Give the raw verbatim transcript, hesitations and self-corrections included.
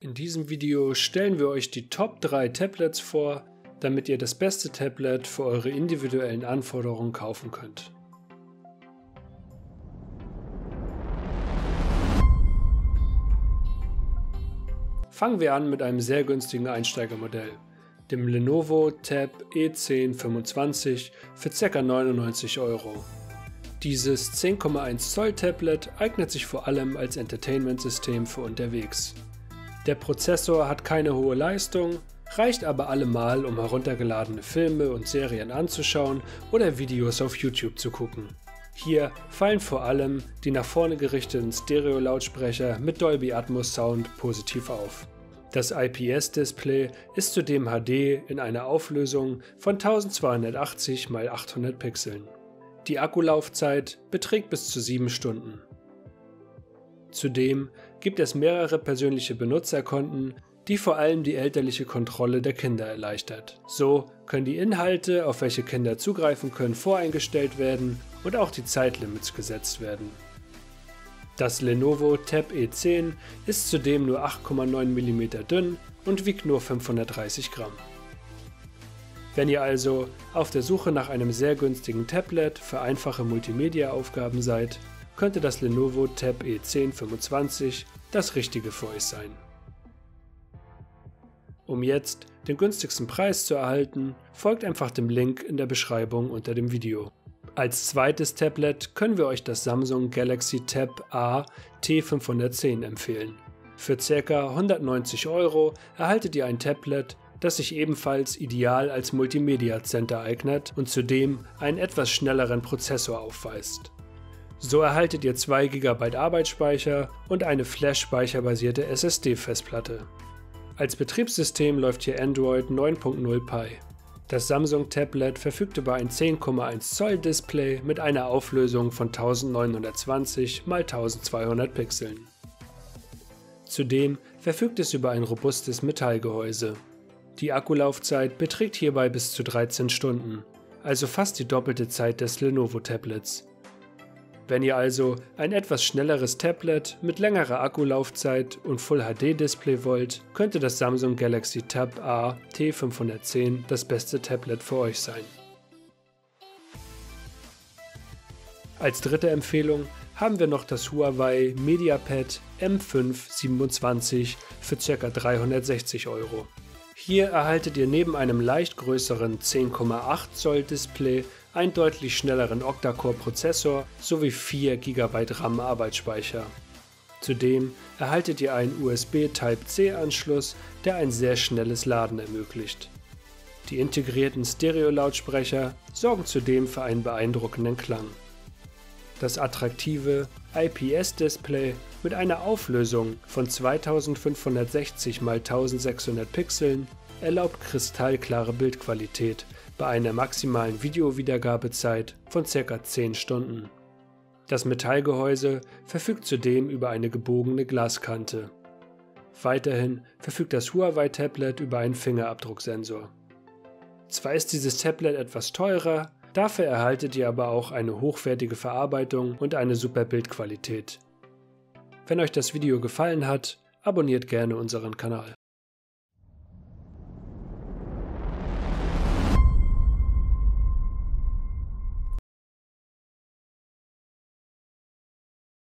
In diesem Video stellen wir euch die Top drei Tablets vor, damit ihr das beste Tablet für eure individuellen Anforderungen kaufen könnt. Fangen wir an mit einem sehr günstigen Einsteigermodell, dem Lenovo Tab E zehn fünfundzwanzig für ca. neunundneunzig Euro. Dieses zehn Komma eins Zoll Tablet eignet sich vor allem als Entertainment-System für unterwegs. Der Prozessor hat keine hohe Leistung, reicht aber allemal, um heruntergeladene Filme und Serien anzuschauen oder Videos auf YouTube zu gucken. Hier fallen vor allem die nach vorne gerichteten Stereo-Lautsprecher mit Dolby Atmos Sound positiv auf. Das I P S-Display ist zudem H D in einer Auflösung von eintausendzweihundertachtzig mal achthundert Pixeln. Die Akkulaufzeit beträgt bis zu sieben Stunden. Zudem gibt es mehrere persönliche Benutzerkonten, die vor allem die elterliche Kontrolle der Kinder erleichtert. So können die Inhalte, auf welche Kinder zugreifen können, voreingestellt werden und auch die Zeitlimits gesetzt werden. Das Lenovo Tab E zehn ist zudem nur acht Komma neun Millimeter dünn und wiegt nur fünfhundertdreißig Gramm. Wenn ihr also auf der Suche nach einem sehr günstigen Tablet für einfache Multimedia-Aufgaben seid, könnte das Lenovo Tab E zehn fünfundzwanzig das Richtige für euch sein. Um jetzt den günstigsten Preis zu erhalten, folgt einfach dem Link in der Beschreibung unter dem Video. Als zweites Tablet können wir euch das Samsung Galaxy Tab A T fünfhundertzehn empfehlen. Für ca. hundertneunzig Euro erhaltet ihr ein Tablet, das sich ebenfalls ideal als Multimedia Center eignet und zudem einen etwas schnelleren Prozessor aufweist. So erhaltet ihr zwei Gigabyte Arbeitsspeicher und eine Flash-speicherbasierte S S D-Festplatte. Als Betriebssystem läuft hier Android neun Punkt null Pie. Das Samsung Tablet verfügt über ein zehn Komma eins Zoll Display mit einer Auflösung von neunzehnhundertzwanzig mal eintausendzweihundert Pixeln. Zudem verfügt es über ein robustes Metallgehäuse. Die Akkulaufzeit beträgt hierbei bis zu dreizehn Stunden, also fast die doppelte Zeit des Lenovo Tablets. Wenn ihr also ein etwas schnelleres Tablet mit längerer Akkulaufzeit und Full H D Display wollt, könnte das Samsung Galaxy Tab A T fünfhundertzehn das beste Tablet für euch sein. Als dritte Empfehlung haben wir noch das Huawei MediaPad M fünf siebenundzwanzig für ca. dreihundertsechzig Euro. Hier erhaltet ihr neben einem leicht größeren zehn Komma acht Zoll Display einen deutlich schnelleren Octa-Core-Prozessor sowie vier Gigabyte RAM Arbeitsspeicher. Zudem erhaltet ihr einen U S B Type C Anschluss, der ein sehr schnelles Laden ermöglicht. Die integrierten Stereo-Lautsprecher sorgen zudem für einen beeindruckenden Klang. Das attraktive I P S-Display mit einer Auflösung von zweitausendfünfhundertsechzig mal eintausendsechshundert Pixeln erlaubt kristallklare Bildqualität bei einer maximalen Videowiedergabezeit von ca. zehn Stunden. Das Metallgehäuse verfügt zudem über eine gebogene Glaskante. Weiterhin verfügt das Huawei-Tablet über einen Fingerabdrucksensor. Zwar ist dieses Tablet etwas teurer, dafür erhaltet ihr aber auch eine hochwertige Verarbeitung und eine super Bildqualität. Wenn euch das Video gefallen hat, abonniert gerne unseren Kanal.